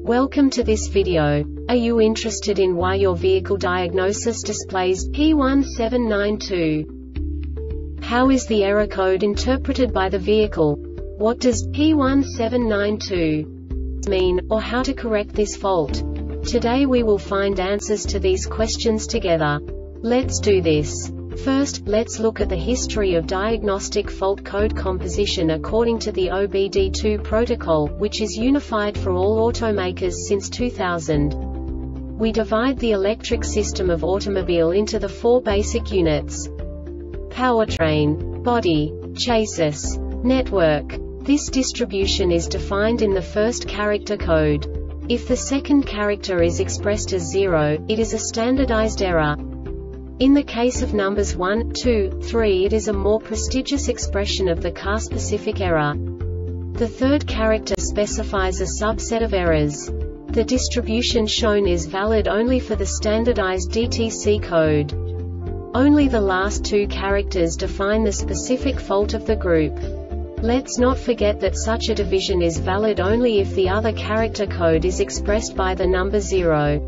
Welcome to this video. Are you interested in why your vehicle diagnosis displays P1792? How is the error code interpreted by the vehicle? What does P1792 mean, or how to correct this fault? Today we will find answers to these questions together. Let's do this. First, let's look at the history of diagnostic fault code composition according to the OBD2 protocol, which is unified for all automakers since 2000. We divide the electric system of automobile into the four basic units: powertrain, body, chassis, network. This distribution is defined in the first character code. If the second character is expressed as 0, it is a standardized error. In the case of numbers 1, 2, 3, it is a more prestigious expression of the car-specific error. The third character specifies a subset of errors. The distribution shown is valid only for the standardized DTC code. Only the last two characters define the specific fault of the group. Let's not forget that such a division is valid only if the other character code is expressed by the number 0.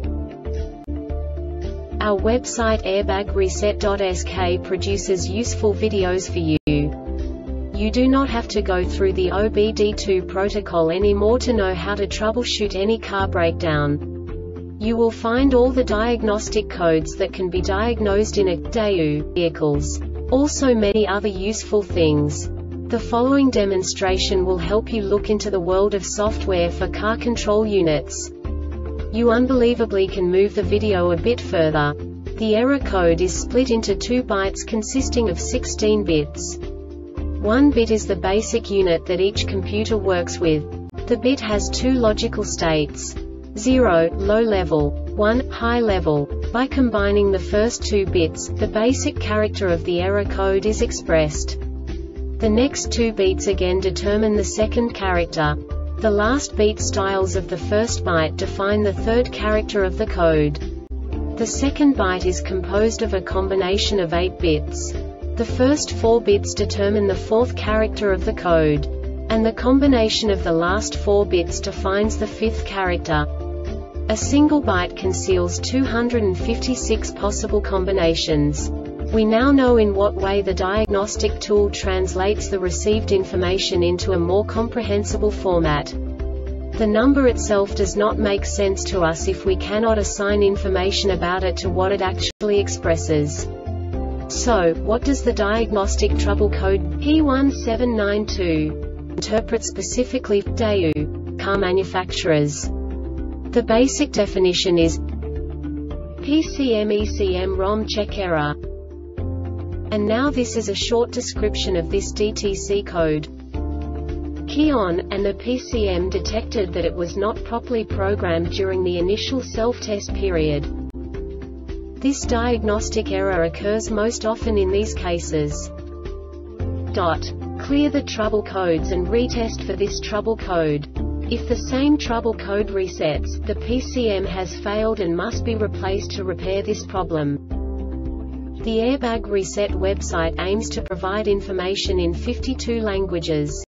Our website airbagreset.sk produces useful videos for you. You do not have to go through the OBD2 protocol anymore to know how to troubleshoot any car breakdown. You will find all the diagnostic codes that can be diagnosed in a Daewoo vehicles. Also many other useful things. The following demonstration will help you look into the world of software for car control units. You unbelievably can move the video a bit further. The error code is split into 2 bytes consisting of 16 bits. 1 bit is the basic unit that each computer works with. The bit has 2 logical states: 0, low level, 1, high level. By combining the first 2 bits, the basic character of the error code is expressed. The next 2 beats again determine the second character. The last beat styles of the first byte define the third character of the code. The second byte is composed of a combination of 8 bits. The first 4 bits determine the fourth character of the code. And the combination of the last 4 bits defines the fifth character. A single byte conceals 256 possible combinations. We now know in what way the diagnostic tool translates the received information into a more comprehensible format. The number itself does not make sense to us if we cannot assign information about it to what it actually expresses. So, what does the diagnostic trouble code P1792 interpret specifically for Daewoo car manufacturers? The basic definition is PCM-ECM ROM check error. And now this is a short description of this DTC code. Key on, and the PCM detected that it was not properly programmed during the initial self-test period. This diagnostic error occurs most often in these cases. Clear the trouble codes and retest for this trouble code. If the same trouble code resets, the PCM has failed and must be replaced to repair this problem. The Airbag Reset website aims to provide information in 52 languages.